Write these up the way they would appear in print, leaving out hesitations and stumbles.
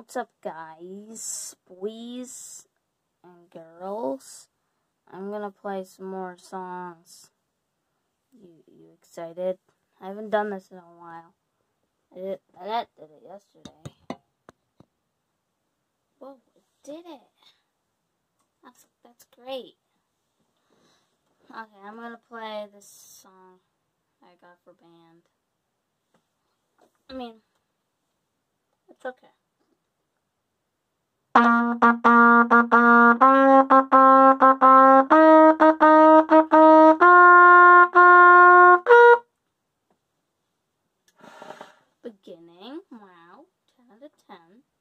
What's up, guys, boys, and girls? I'm gonna play some more songs. You excited? I haven't done this in a while. I did it yesterday. Whoa, I did it! That's great. Okay, I'm gonna play this song I got for band. I mean, it's okay. Beginning, wow, 10 out of 10.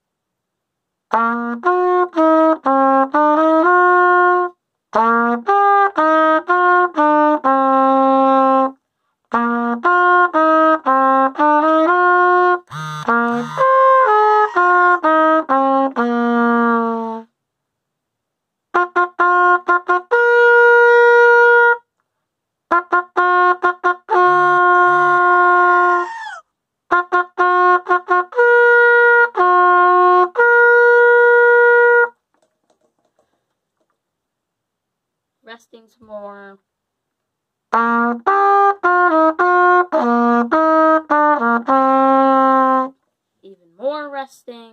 Resting some more. Even more resting.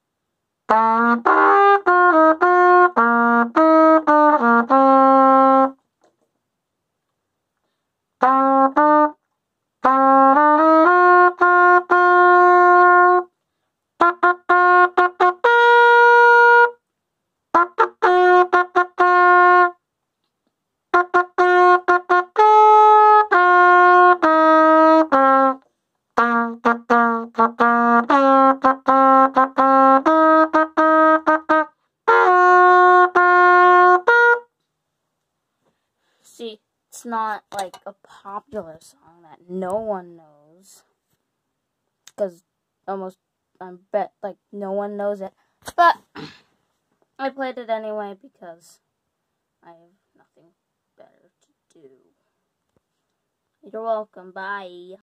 See, it's not like a popular song that no one knows, because I bet like no one knows it, but I played it anyway because I have nothing better to do. You're welcome, bye.